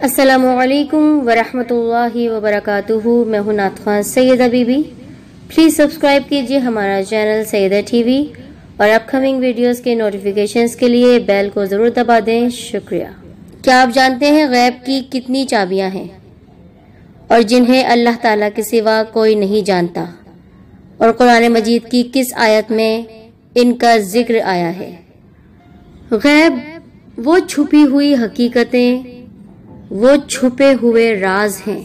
अस्सलामुअलैकुम वरहमतुल्लाहि वबरकातुहू। मैं हूं नात खान सैयदा बीबी। प्लीज़ सब्सक्राइब कीजिए हमारा चैनल सैयदा टीवी और अपकमिंग वीडियोस के नोटिफिकेशंस के लिए बेल को ज़रूर दबा दें। शुक्रिया। क्या आप जानते हैं गैब की कितनी चाबियां हैं और जिन्हें अल्लाह ताला के सिवा कोई नहीं जानता, और कुरान मजीद की किस आयत में इनका जिक्र आया है? गैब वो छुपी हुई हकीकतें, वो छुपे हुए राज हैं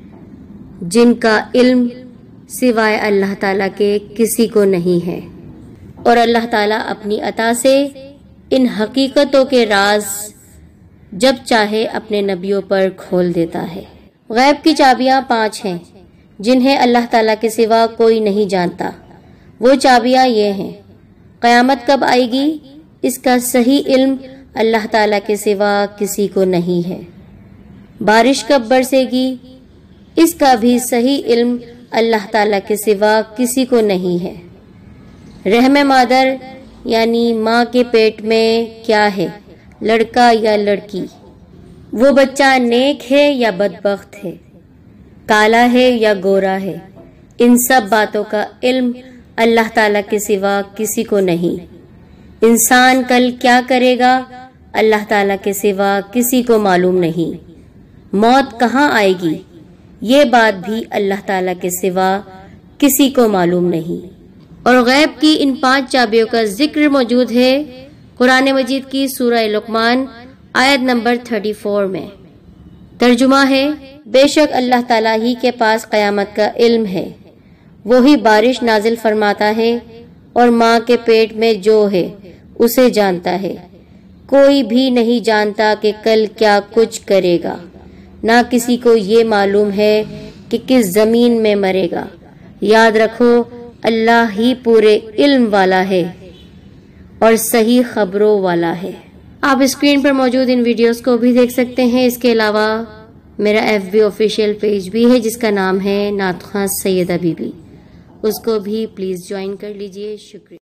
जिनका इल्म सिवाय अल्लाह ताला के किसी को नहीं है, और अल्लाह ताला अपनी अता से इन हकीकतों के राज जब चाहे अपने नबियों पर खोल देता है। गैब की चाबियां 5 हैं जिन्हें अल्लाह ताला के सिवा कोई नहीं जानता। वो चाबियां ये हैं: क़यामत कब आएगी, इसका सही इल्म अल्लाह ताला के सिवा किसी को नहीं है। बारिश कब बरसेगी, इसका भी सही इल्म अल्लाह ताला के सिवा किसी को नहीं है। रहम मादर यानी माँ के पेट में क्या है, लड़का या लड़की, वो बच्चा नेक है या बदबख्त है, काला है या गोरा है, इन सब बातों का इल्म अल्लाह ताला के सिवा किसी को नहीं। इंसान कल क्या करेगा, अल्लाह ताला के सिवा किसी को मालूम नहीं। मौत कहाँ आएगी, ये बात भी अल्लाह ताला के सिवा किसी को मालूम नहीं। और गैब की इन 5 चाबियों का जिक्र मौजूद है कुरान मजीद की सूरह लुक़मान आयत नंबर 34 में। तर्जुमा है, बेशक अल्लाह ताला ही के पास क़यामत का इल्म है, वो ही बारिश नाजिल फरमाता है और माँ के पेट में जो है उसे जानता है। कोई भी नहीं जानता कि कल क्या कुछ करेगा, ना किसी को ये मालूम है कि किस जमीन में मरेगा। याद रखो, अल्लाह ही पूरे इल्म वाला है और सही खबरों वाला है। आप स्क्रीन पर मौजूद इन वीडियोस को भी देख सकते हैं। इसके अलावा मेरा FB ऑफिशियल पेज भी है जिसका नाम है नात खान सैयदा बीबी, उसको भी प्लीज़ ज्वाइन कर लीजिए। शुक्रिया।